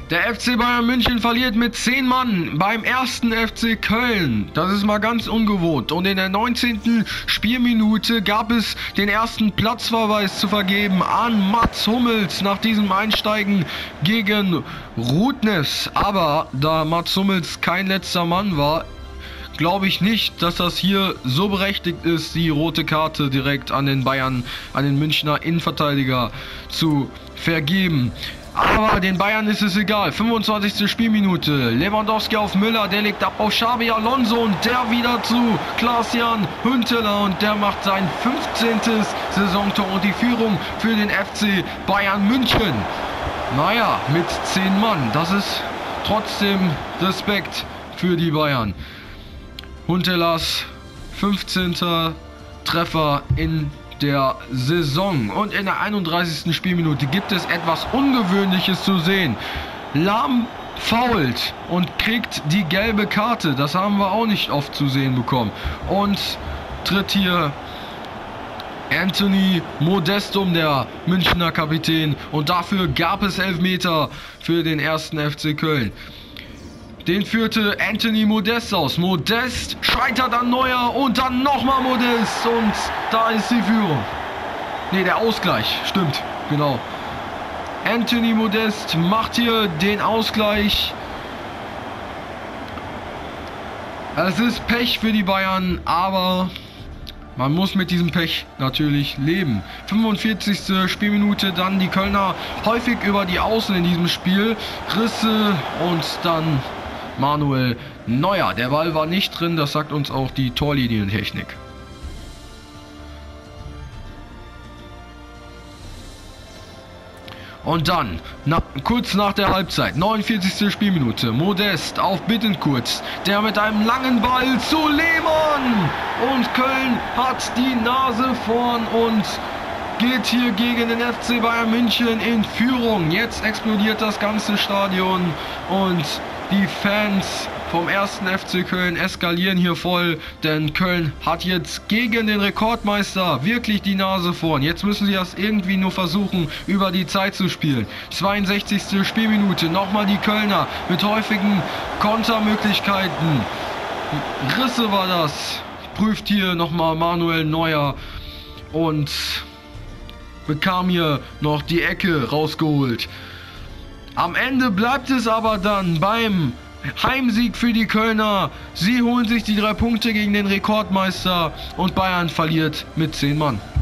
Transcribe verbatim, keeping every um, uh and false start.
Der F C Bayern München verliert mit zehn Mann beim ersten F C Köln. Das ist mal ganz ungewohnt. Und in der neunzehnten Spielminute gab es den ersten Platzverweis zu vergeben an Mats Hummels nach diesem Einsteigen gegen Rudnevs. Aber da Mats Hummels kein letzter Mann war, glaube ich nicht, dass das hier so berechtigt ist, die rote Karte direkt an den Bayern, an den Münchner Innenverteidiger zu vergeben. Aber den Bayern ist es egal. fünfundzwanzigste Spielminute. Lewandowski auf Müller. Der legt ab auf Xabi Alonso. Und der wieder zu Klaas-Jan Huntelaar. Und der macht sein fünfzehntes Saisontor. Und die Führung für den F C Bayern München. Naja, mit zehn Mann. Das ist trotzdem Respekt für die Bayern. Huntelaars fünfzehnter Treffer in der Saison. Und in der einunddreißigsten Spielminute gibt es etwas Ungewöhnliches zu sehen. Lahm fault und kriegt die gelbe Karte. Das haben wir auch nicht oft zu sehen bekommen. Und tritt hier Anthony Modestum, der Münchner Kapitän. Und dafür gab es Elfmeter für den ersten F C Köln. Den führte Anthony Modest aus. Modest scheitert an Neuer und dann nochmal Modest. Und da ist die Führung. Ne, der Ausgleich. Stimmt, genau. Anthony Modest macht hier den Ausgleich. Es ist Pech für die Bayern, aber man muss mit diesem Pech natürlich leben. fünfundvierzigste Spielminute, dann die Kölner häufig über die Außen in diesem Spiel. Risse und dann Manuel Neuer. Der Ball war nicht drin, das sagt uns auch die Torlinientechnik. Und dann, na, kurz nach der Halbzeit, neunundvierzigste Spielminute, Modest auf Bittencourt, der mit einem langen Ball zu Lehmann. Und Köln hat die Nase vorn und geht hier gegen den F C Bayern München in Führung. Jetzt explodiert das ganze Stadion und die Fans vom ersten F C Köln eskalieren hier voll, denn Köln hat jetzt gegen den Rekordmeister wirklich die Nase vorn. Jetzt müssen sie das irgendwie nur versuchen, über die Zeit zu spielen. zweiundsechzigste Spielminute, nochmal die Kölner mit häufigen Kontermöglichkeiten. Risse war das, prüft hier nochmal Manuel Neuer und bekam hier noch die Ecke rausgeholt. Am Ende bleibt es aber dann beim Heimsieg für die Kölner. Sie holen sich die drei Punkte gegen den Rekordmeister und Bayern verliert mit zehn Mann.